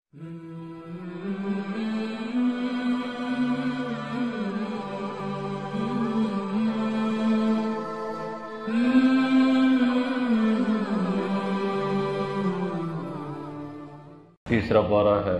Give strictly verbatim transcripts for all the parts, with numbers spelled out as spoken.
تیسرا پارہ ہے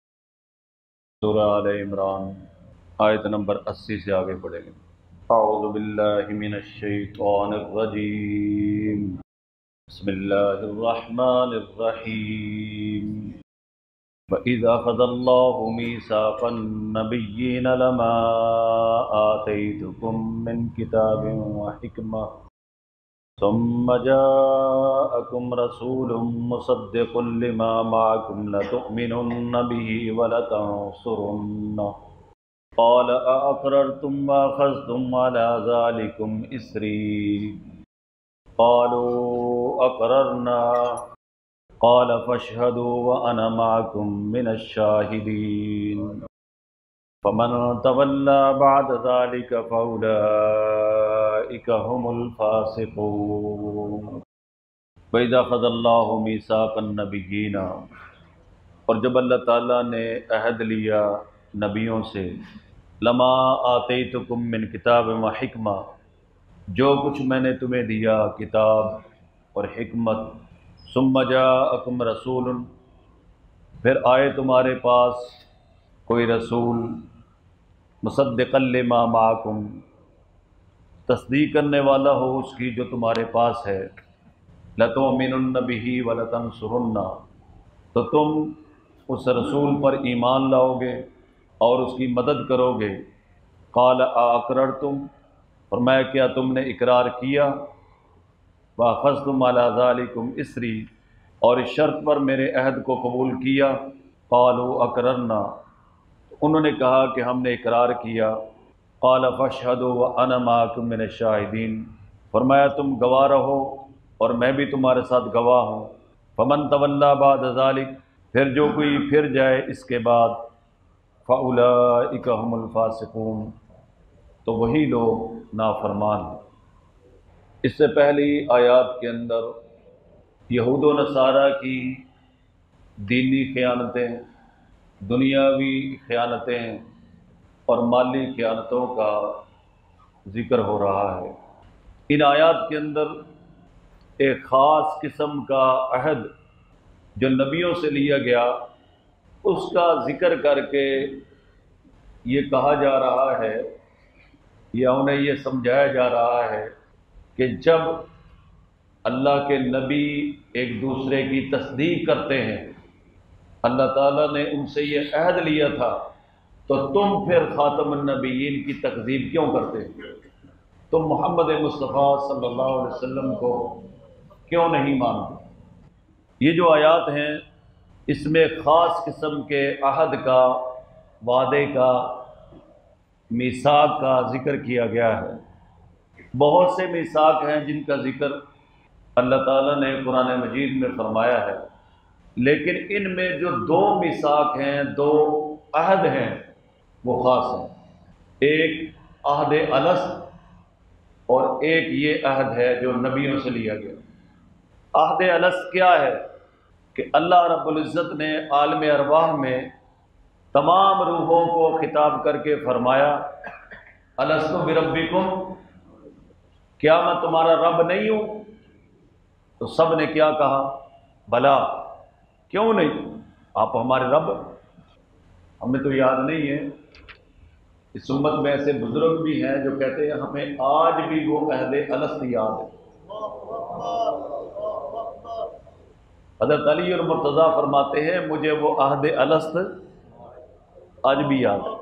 سورہ آل عمران، آیت نمبر اسی سے آگے پڑھیں گے۔ اعوذ باللہ من الشیطان الرجیم، بسم اللہ الرحمن الرحیم۔ وَإِذْ أَخَذَ اللَّهُ مِيثَاقَ النَّبِيِّينَ لَمَا آتَيْتُكُم مِّن كِتَابٍ وَحِكْمَةٍ ثُمَّ جَاءَكُمْ رَسُولٌ مُّصَدِّقٌ لِّمَا مَعَكُمْ لَتُؤْمِنُنَّ بِهِ وَلَتَنصُرُنَّهُ قَالَ أَأَقْرَرْتُمْ وَأَخَذْتُمْ عَلَىٰ ذَٰلِكُمْ إِصْرِي قَالُوا أَقْرَرْنَا قَالَ فَاشْهَدُوا وَأَنَا مَعَكُمْ مِنَ الشَّاهِدِينَ فَمَن تَوَلَّىٰ بَعْدَ ذَٰلِكَ فَأُولَٰئِكَ هُمُ الْفَاسِقُونَ۔ وَإِذْ أَخَذَ اللَّهُ مِيثَاقَ النَّبِيِّينَ، اور جب اللہ تعالیٰ نے عہد لیا نبیوں سے، لما آتیتکم من کتاب و حکمہ، جو کچھ میں نے تمہیں دیا کتاب اور حکمت، ثم جاءکم رسول، پھر آئے تمہارے پاس کوئی رسول، مصدقا لما معکم، تصدیق کرنے والا ہو اس کی جو تمہارے پاس ہے، لتؤمنن بہ ولتنصرنہ، تو تم اس رسول پر ایمان لاؤ گے اور اس کی مدد کرو گے۔ قال ااقررتم، فرمایا کیا تم نے اقرار کیا، واخذتم علی ذلکم اصری، اور اس شرط پر میرے عہد کو قبول کیا۔ قالوا اقررنا، انہوں نے کہا کہ ہم نے اقرار کیا۔ قال فاشهدوا وانا معكم من الشاہدین، فرمایا تم گواہ رہو اور میں بھی تمہارے ساتھ گواہ ہوں۔ فمن تولی بعد ذلک، پھر جو کوئی پھر جائے اس کے بعد، فاولئک هم الفاسقون، تو وہی لوگ نافرمان ہیں۔ اس سے پہلی آیات کے اندر یہود و نصارہ کی دینی خیانتیں، دنیاوی خیانتیں اور مالی خیانتوں کا ذکر ہو رہا ہے۔ ان آیات کے اندر ایک خاص قسم کا عہد جو نبیوں سے لیا گیا اس کا ذکر کر کے یہ کہا جا رہا ہے یا انہیں یہ سمجھایا جا رہا ہے کہ جب اللہ کے نبی ایک دوسرے کی تصدیق کرتے ہیں، اللہ تعالیٰ نے ان سے یہ عہد لیا تھا، تو تم پھر خاتم النبیین کی تکذیب کیوں کرتے ہیں؟ تم محمد مصطفیٰ صلی اللہ علیہ وسلم کو کیوں نہیں مانتے؟ یہ جو آیات ہیں اس میں خاص قسم کے عہد کا، وعدے کا، میثاق کا ذکر کیا گیا ہے۔ بہت سے میثاق ہیں جن کا ذکر اللہ تعالیٰ نے قرآن مجید میں فرمایا ہے، لیکن ان میں جو دو میثاق ہیں، دو عہد ہیں، وہ خاص ہیں۔ ایک عہد الست اور ایک یہ عہد ہے جو نبیوں سے لیا گیا۔ عہد الست کیا ہے کہ اللہ رب العزت نے عالم ارواح میں تمام روحوں کو خطاب کر کے فرمایا، الست بربکم، کیا میں تمہارا رب نہیں ہوں؟ تو سب نے کیا کہا؟ بلا، کیوں نہیں، آپ ہمارے رب۔ ہمیں تو یاد نہیں ہے، اس امت میں ایسے بزرگ بھی ہیں جو کہتے ہیں ہمیں آج بھی وہ عہد الست یاد ہے۔ حضرت علی اور مرتضیٰ فرماتے ہیں مجھے وہ عہد الست آج بھی یاد ہے۔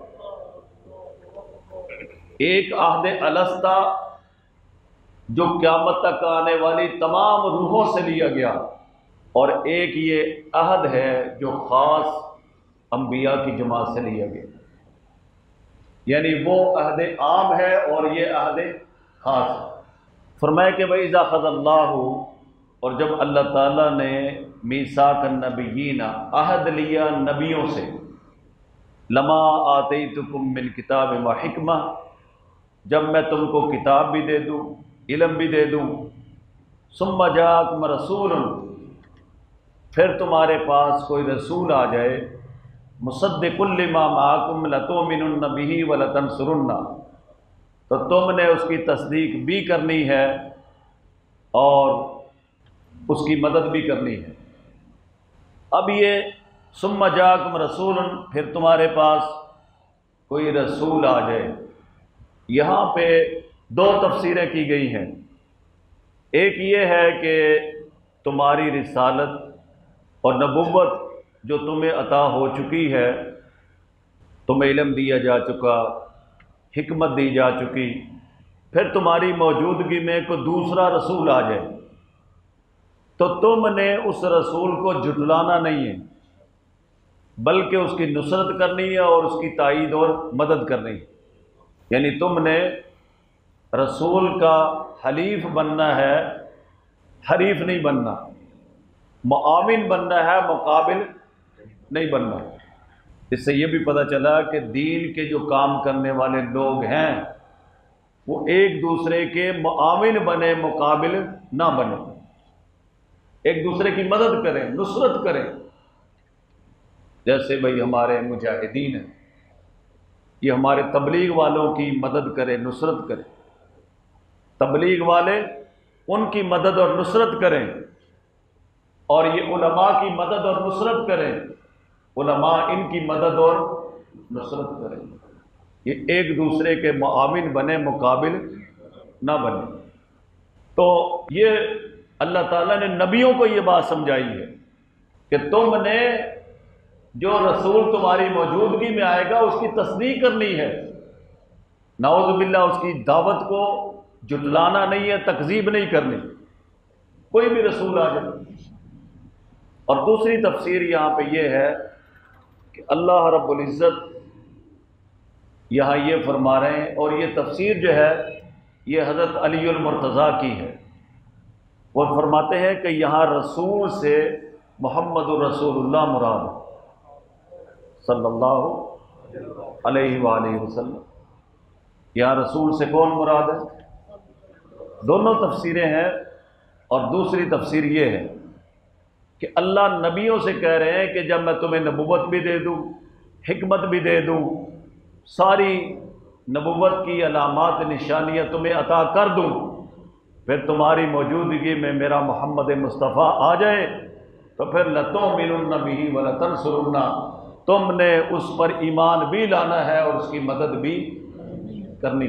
ایک عہد الست تھا جو قیامت تک آنے والی تمام روحوں سے لیا گیا، اور ایک یہ عہد ہے جو خاص انبیاء کی جماعت سے لیا گیا، یعنی وہ عہد عام ہے اور یہ عہد خاص ہے۔ فرمایا کہ وَإِذَا أَخَذَ اللَّهُ، اور جب اللہ تعالیٰ نے میثاق النبیین، عہد لیا نبیوں سے، لما آتیتکم من کتاب و حکمہ، جب میں تم کو کتاب بھی دے دوں، علم بھی دے دوں، ثم جاءکم رسول، پھر تمہارے پاس کوئی رسول آ جائے مصدق لما معکم لتؤمنن بہ ولتنصرنہ، تو تم نے اس کی تصدیق بھی کرنی ہے اور اس کی مدد بھی کرنی ہے۔ اب یہ ثم جاءکم رسول، پھر تمہارے پاس کوئی رسول آ جائے، یہاں پہ دو تفسیریں کی گئی ہیں۔ ایک یہ ہے کہ تمہاری رسالت اور نبوت جو تمہیں عطا ہو چکی ہے، تمہیں علم دیا جا چکا، حکمت دی جا چکی، پھر تمہاری موجودگی میں کوئی دوسرا رسول آ جائے تو تم نے اس رسول کو جھٹلانا نہیں ہے، بلکہ اس کی نصرت کرنی ہے اور اس کی تائید اور مدد کرنی ہے۔ یعنی تم نے رسول کا حلیف بننا ہے، حریف نہیں بننا، معاون بننا ہے، مقابل نہیں بننا۔ اس سے یہ بھی پتہ چلا کہ دین کے جو کام کرنے والے لوگ ہیں وہ ایک دوسرے کے معاون بنے، مقابل نہ بنے، ایک دوسرے کی مدد کریں، نصرت کریں۔ جیسے بھئی ہمارے مجاہدین ہیں، یہ ہمارے تبلیغ والوں کی مدد کریں، نصرت کریں، تبلیغ والے ان کی مدد اور نصرت کریں، اور یہ علماء کی مدد اور نصرت کریں، علماء ان کی مدد اور نصرت کریں۔ یہ ایک دوسرے کے معاون بنے، مقابل نہ بنے۔ تو یہ اللہ تعالیٰ نے نبیوں کو یہ بات سمجھائی ہے کہ تم نے جو رسول تمہاری موجودگی میں آئے گا اس کی تصدیق کرنی ہے، نعوذ باللہ اس کی دعوت کو جھٹلانا نہیں ہے، تکذیب نہیں کرنی، کوئی بھی رسول آ جائے۔ اور دوسری تفسیر یہاں پہ یہ ہے کہ اللہ رب العزت یہاں یہ فرما رہے ہیں، اور یہ تفسیر جو ہے یہ حضرت علی المرتضیٰ کی ہے۔ وہ فرماتے ہیں کہ یہاں رسول سے محمد الرسول اللہ مراد صلی اللہ علیہ وآلہ وسلم۔ یہاں رسول سے کون مراد ہے؟ دونوں تفسیریں ہیں، اور دوسری تفسیر یہ ہے کہ اللہ نبیوں سے کہہ رہے ہیں کہ جب میں تمہیں نبوت بھی دے دوں، حکمت بھی دے دوں، ساری نبوت کی علامات نشانیاں تمہیں عطا کر دوں، پھر تمہاری موجودگی میں میرا محمد مصطفیٰ آ جائے تو پھر لَتُؤْمِنُنَّ بِهِ وَلَتَنْصُرُنَّ، تم نے اس پر ایمان بھی لانا ہے اور اس کی مدد بھی کرنی۔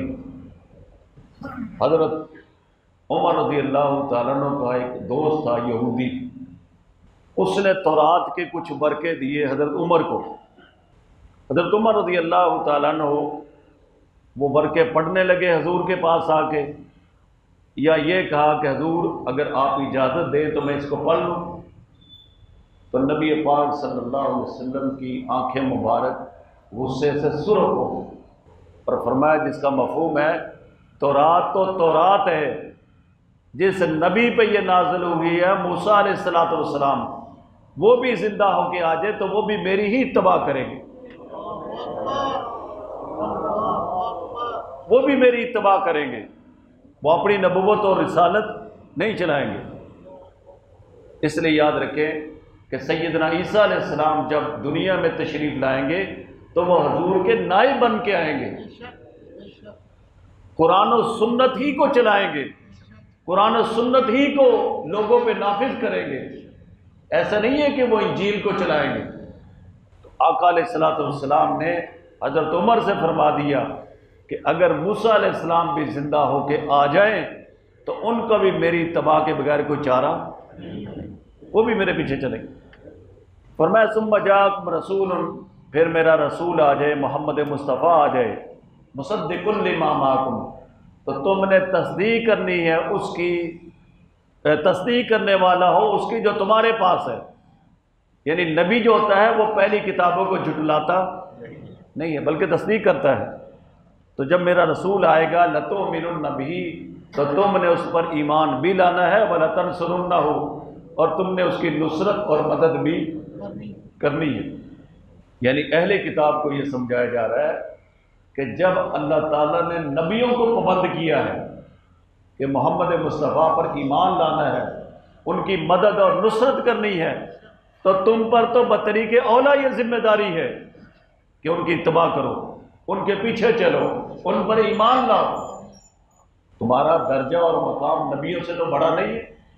حضرت عمر رضی اللہ تعالیٰ عنہ کا ایک دوست تھا یہودی، اس نے تورات کے کچھ برقع دیے حضرت عمر کو۔ حضرت عمر رضی اللہ تعالیٰ عنہ وہ برقع پڑھنے لگے حضور کے پاس آ کے، یا یہ کہا کہ حضور اگر آپ اجازت دیں تو میں اس کو پڑھ لوں، تو نبی پاک صلی اللہ علیہ وسلم کی آنکھیں مبارک غصے سے سرخ ہو گئی، اور فرمایا جس کا مفہوم ہے تورات تو تورات ہے، جس نبی پہ یہ نازل ہوئی ہے موسیٰ علیہ الصلوۃ والسلام، وہ بھی زندہ ہو کے آ جائے تو وہ بھی میری ہی اتباع کریں گے، وہ بھی میری اتباع کریں گے، وہ اپنی نبوت اور رسالت نہیں چلائیں گے۔ اس لیے یاد رکھیں کہ سیدنا عیسیٰ علیہ السلام جب دنیا میں تشریف لائیں گے تو وہ حضور کے نائب بن کے آئیں گے، قرآن و سنت ہی کو چلائیں گے، قرآن و سنت ہی کو لوگوں پہ نافذ کریں گے، ایسا نہیں ہے کہ وہ انجیل کو چلائیں گے۔ تو آقا علیہ الصلوۃ والسلام نے حضرت عمر سے فرما دیا کہ اگر موسیٰ علیہ السلام بھی زندہ ہو کے آ جائیں تو ان کا بھی میری اتباع کے بغیر کوئی چارہ نہیں، وہ بھی میرے پیچھے چلیں گے۔ فرمایا ثم جاءکم رسول، پھر میرا رسول آ جائے، محمد مصطفیٰ آ جائے، مصدق لما معکم، تو تم نے تصدیق کرنی ہے اس کی، تصدیق کرنے والا ہو اس کی جو تمہارے پاس ہے۔ یعنی نبی جو ہوتا ہے وہ پہلی کتابوں کو جھٹلاتا نہیں ہے بلکہ تصدیق کرتا ہے۔ تو جب میرا رسول آئے گا لَتُؤْمِنُنَّ بِهِ، تو تم نے اس پر ایمان بھی لانا ہے، وَلَتَنْصُرُنَّهُ، اور تم نے اس کی نصرت اور مدد بھی کرنی ہے۔ یعنی اہل کتاب کو یہ سمجھایا جا رہا ہے کہ جب اللہ تعالیٰ نے نبیوں کو پابند کیا ہے کہ محمد مصطفیٰ پر ایمان لانا ہے، ان کی مدد اور نصرت کرنی ہے، تو تم پر تو بطریق اولا یہ ذمہ داری ہے کہ ان کی اتباع کرو، ان کے پیچھے چلو، ان پر ایمان لاؤ۔ تمہارا درجہ اور مقام نبیوں سے تو بڑا نہیں ہے،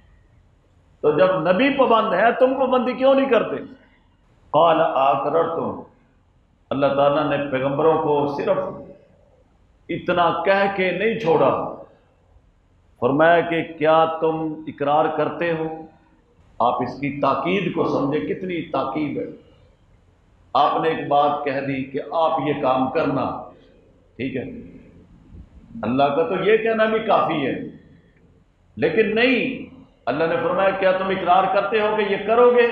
تو جب نبی پابند ہے تم پابندی کیوں نہیں کرتے؟ قال اقررتم، اللہ تعالیٰ نے پیغمبروں کو صرف اتنا کہہ کے نہیں چھوڑا، فرمایا کہ کیا تم اقرار کرتے ہو؟ آپ اس کی تاکید کو سمجھے، کتنی تاکید ہے۔ آپ نے ایک بات کہہ دی کہ آپ یہ کام کرنا، ٹھیک ہے، اللہ کا تو یہ کہنا بھی کافی ہے، لیکن نہیں، اللہ نے فرمایا کیا تم اقرار کرتے ہو کہ یہ کرو گے؟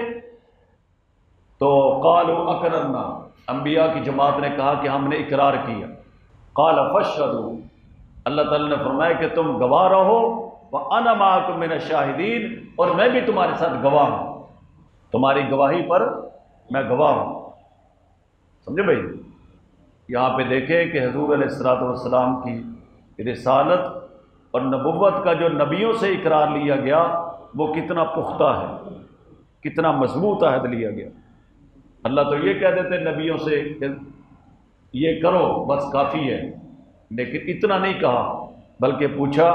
تو قالوا اقررنا، انبیاء کی جماعت نے کہا کہ ہم نے اقرار کیا۔ قال فاشهدوا، اللہ تعالیٰ نے فرمایا کہ تم گواہ رہو، وَأَنَا مَعَكُم مِّنَ الشَّاهِدِينَ، اور میں بھی تمہارے ساتھ گواہ ہوں، تمہاری گواہی پر میں گواہ ہوں۔ سمجھے بھائی؟ یہاں پہ دیکھیں کہ حضور علیہ الصلوۃ والسلام کی رسالت اور نبوت کا جو نبیوں سے اقرار لیا گیا وہ کتنا پختہ ہے، کتنا مضبوط عہد لیا گیا۔ اللہ تو یہ کہہ دیتے نبیوں سے کہ یہ کرو بس کافی ہے، لیکن اتنا نہیں کہا، بلکہ پوچھا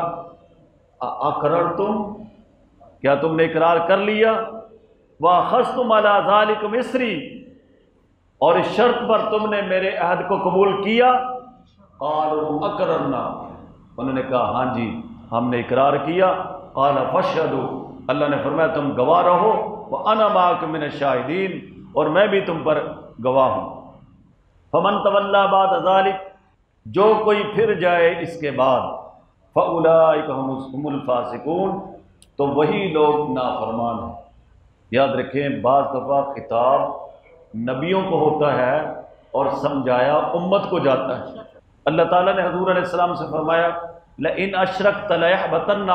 اقررتم، کیا تم نے اقرار کر لیا؟ واخذتم علی ذلکم اصری، اور اس شرط پر تم نے میرے عہد کو قبول کیا؟ قالوا اقررنا، انہوں نے کہا ہاں جی ہم نے اقرار کیا۔ قال فاشهدوا، اللہ نے فرمایا تم گواہ رہو، وانا معکم من الشاہدین، اور میں بھی تم پر گواہ ہوں۔ فمن تولی بعد ذلک، جو کوئی پھر جائے اس کے بعد، فاولئک هم الفاسقون، تو وہی لوگ نافرمان ہیں۔ یاد رکھیں بعض دفعہ خطاب نبیوں کو ہوتا ہے اور سمجھایا امت کو جاتا ہے۔ اللہ تعالیٰ نے حضور علیہ السلام سے فرمایا لئن اشرکت لیحبطن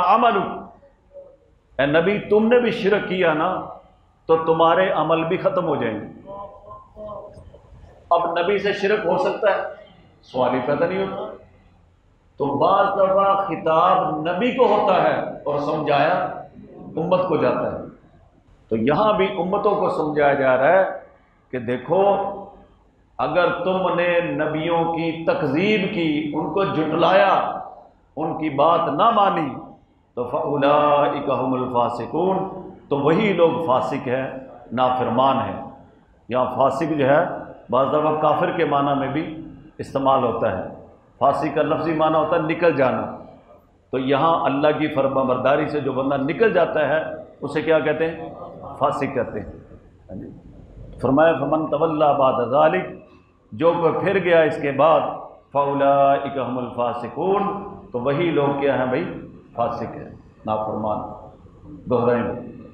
عملک، اے نبی تم نے بھی شرک کیا نا تو تمہارے عمل بھی ختم ہو جائیں گے۔ اب نبی سے شرک ہو سکتا ہے؟ سوال ہی پیدا نہیں ہوتا۔ تو بعض دفعہ خطاب نبی کو ہوتا ہے اور سمجھایا امت کو جاتا ہے۔ تو یہاں بھی امتوں کو سمجھایا جا رہا ہے کہ دیکھو اگر تم نے نبیوں کی تکذیب کی، ان کو جھٹلایا، ان کی بات نہ مانی، تو فاولئک هم الفاسقون، تو وہی لوگ فاسق ہیں، نافرمان ہیں۔ یہاں فاسق جو ہے بعض دفعہ کافر کے معنی میں بھی استعمال ہوتا ہے۔ فاسق کا لفظی معنی ہوتا ہے نکل جانا، تو یہاں اللہ کی فرما برداری سے جو بندہ نکل جاتا ہے اسے کیا کہتے ہیں؟ فاسق کہتے ہیں۔ فرمایا فمن تولی بعد ذلک، جو کوئی پھر گیا اس کے بعد، فاولئک هم الفاسقون، تو وہی لوگ کیا ہیں بھائی؟ فاسق ہیں، نافرمان۔ دوہرائیں